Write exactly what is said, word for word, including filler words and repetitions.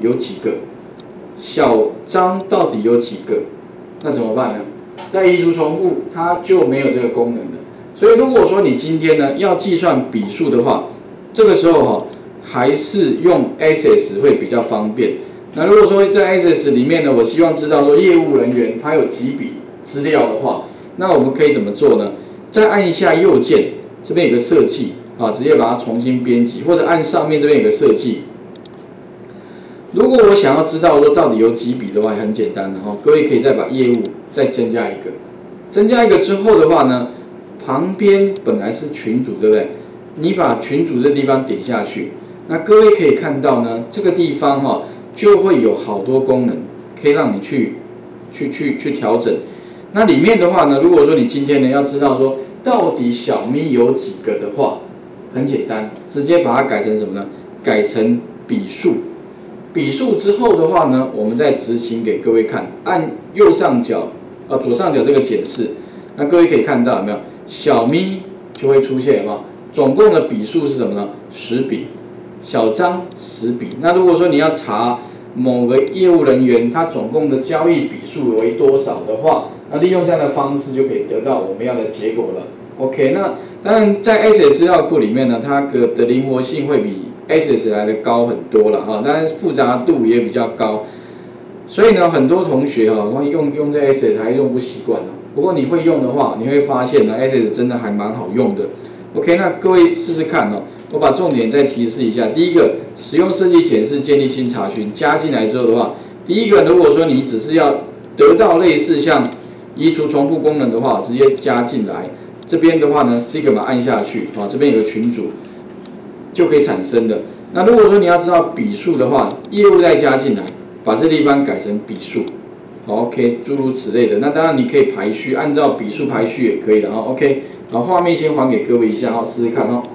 有几个，小章到底有几个，那怎么办呢？在移除重复它就没有这个功能了。所以如果说你今天呢要计算笔数的话，这个时候哈、哦、还是用 Access 会比较方便。那如果说在 Access 里面呢，我希望知道说业务人员他有几笔资料的话，那我们可以怎么做呢？再按一下右键，这边有个设计啊，直接把它重新编辑，或者按上面这边有个设计。如果我想要知道说到底有几笔的话，很简单的哈，各位可以再把业务再增加一个，增加一个之后的话呢，旁边本来是群组，对不对？你把群组这地方点下去，那各位可以看到呢，这个地方哈、哦、就会有好多功能可以让你去去去去调整。那里面的话呢，如果说你今天呢要知道说到底小咪有几个的话，很简单，直接把它改成什么呢？改成笔数。笔数之后的话呢，我们再执行给各位看，按右上角啊左上角这个检视，那各位可以看到有没有小咪就会出现，有没有？总共的笔数是什么呢？十笔，小张十笔。那如果说你要查某个业务人员他总共的交易笔数为多少的话，那利用这样的方式就可以得到我们要的结果了。OK， 那当然在 Access 资料库里面呢，它的灵活性会比 Access 来的高很多了哈，当然复杂度也比较高。所以呢，很多同学哈、哦，用用在 Access 还用不习惯哦。不过你会用的话，你会发现呢 ，Access 真的还蛮好用的。OK， 那各位试试看哦。我把重点再提示一下，第一个，使用设计检视建立新查询加进来之后的话，第一个，如果说你只是要得到类似像移除重复功能的话，直接加进来。这边的话呢 ，Sigma 按下去啊，这边有个群组就可以产生的。那如果说你要知道笔数的话，业务再加进来，把这地方改成笔数 ，OK， 诸如此类的。那当然你可以排序，按照笔数排序也可以的啊 ，OK。好，画面先还给各位一下，好，试试看哦。